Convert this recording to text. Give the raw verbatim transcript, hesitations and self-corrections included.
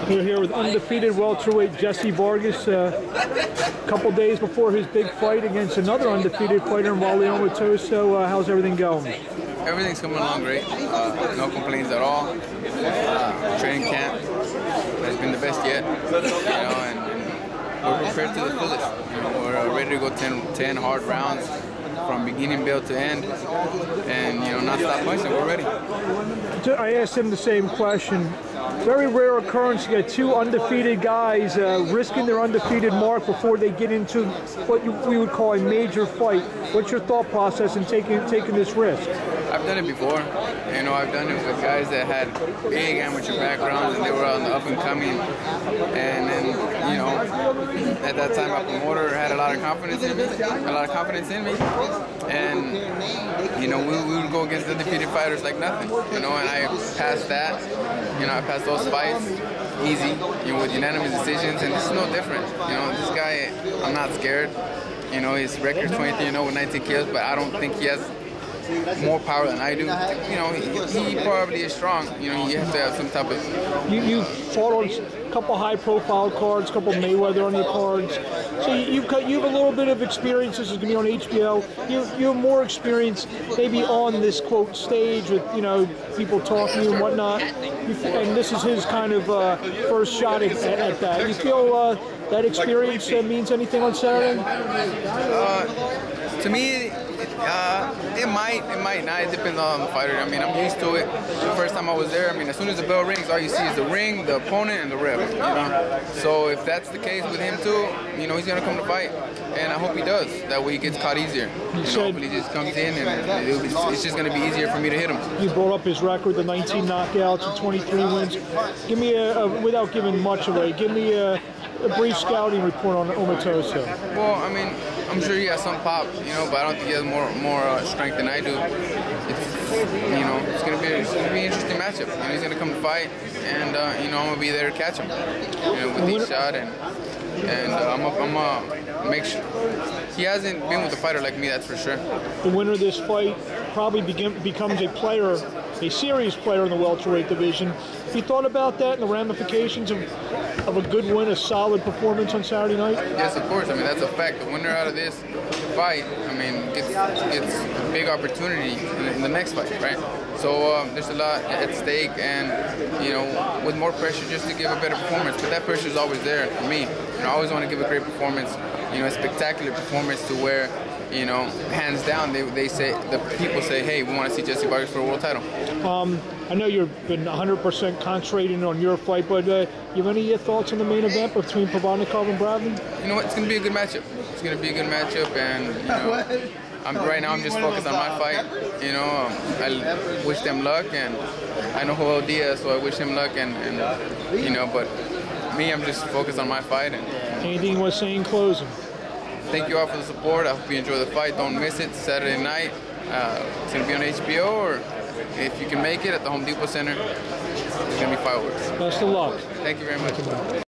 We're here with undefeated welterweight Jesse Vargas, uh, a couple days before his big fight against another undefeated fighter, Wale Omotoso. Uh, how's everything going? Everything's coming along great. Uh, no complaints at all. Uh, training camp has been the best yet, you know, and, and we're prepared to the fullest. You know, we're uh, ready to go ten, ten hard rounds from beginning bell to end, and you know, not stop punching. We're ready. I asked him the same question. Very rare occurrence to get two undefeated guys uh, risking their undefeated mark before they get into what you, we would call a major fight. What's your thought process in taking taking this risk? I've done it before. You know, I've done it with guys that had big amateur backgrounds and they were on the up and coming. And then, you know, at that time my promoter had a lot of confidence in me, a lot of confidence in me. And, you know, we, we would go against undefeated fighters like nothing. You know, and I passed that. You know, I passed those fights easy, you know, with unanimous decisions, and this is no different. You know, this guy, I'm not scared. You know, his record's twenty-three and oh with nineteen kills, but I don't think he has more power than I do. You know, he, he probably is strong. You know, you have to have some type of... You, you fought on a couple high-profile cards, a couple Mayweather on your cards. So you, you've got you have a little bit of experience. This is going to be on H B O. You you have more experience maybe on this quote stage with, you know, people talking to you and whatnot. You, and this is his kind of uh, first shot at, at that. You feel uh, that experience uh, means anything on Saturday? Uh, to me, uh, it might, it might not. It depends on the fighter. I mean, I'm used to it. The first time I was there, I mean, as soon as the bell rings, all you see is the ring, the opponent, and the ref. You know. So if that's the case with him too, you know, he's gonna come to fight, and I hope he does. That way he gets caught easier. You know, hopefully he just comes in, and it'll be, it's just gonna be easier for me to hit him. You brought up his record, the nineteen knockouts and twenty-three wins. Give me a, a without giving much away, give me a, a brief scouting report on Omotoso. Well, I mean, I'm sure he has some pop, you know, but I don't think he has more more uh, strength than I do. It's, you know, it's gonna be it's gonna be an interesting matchup. You know, he's gonna come to fight, and uh, you know, I'm gonna be there to catch him, you know, with each shot, and and uh, I'm gonna I'm uh, make sure he hasn't been with a fighter like me. That's for sure. The winner of this fight probably begin, becomes a player, a serious player in the welterweight division. Have you thought about that and the ramifications of, of a good win, a solid performance on Saturday night? Yes, of course. I mean, that's a fact. The winner out of this fight, I mean, gets, gets a big opportunity in the, in the next fight, right? So um, there's a lot at stake, and, you know, with more pressure just to give a better performance. But that pressure is always there for me. You know, I always want to give a great performance, you know, a spectacular performance to where, you know, hands down, they, they say, the people say, hey, we want to see Jesse Vargas for a world title. Um, I know you've been one hundred percent concentrating on your fight, but uh, you have any thoughts on the main event between Provodnikov and Bradley? You know what, it's going to be a good matchup. It's going to be a good matchup, and, you know, I'm, right now I'm just focused on my fight. You know, um, I wish them luck, and I know Joel Diaz, so I wish him luck, and, and you know, but me, I'm just focused on my fight. And anything you want to say in closing? Thank you all for the support. I hope you enjoy the fight. Don't miss it. Saturday night. Uh, it's going to be on H B O, or if you can make it at the Home Depot Center, it's going to be fireworks. Best of luck. Thank you very much.